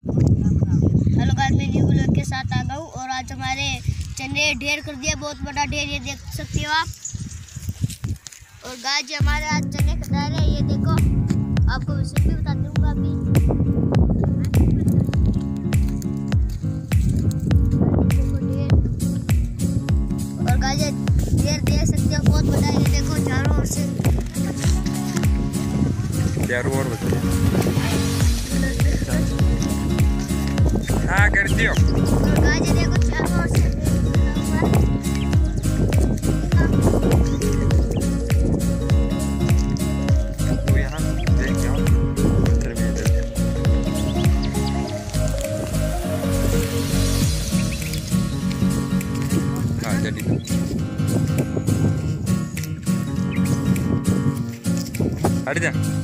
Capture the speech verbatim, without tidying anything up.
Hello guys, मैं new vlog के साथ आ गया हूँ और आज हमारे चने ढेर कर दिया, बहुत बड़ा ढेर, ये देख सकते हो आप। और गाइस ये हमारे आज चने कटा रहे हैं, ये देखो, आपको विषय भी बता दूंगा अभी। देखो ढेर, और गाइस ये ढेर देख सकते हो, बहुत बड़ा है, ये देखो चारों ओर से चारों ओर हाँ कर दियो। गाइस ये देखो चारों ओर से तो यहाँ देख जाओ उधर भी इधर हाँ जल्दी हट जा।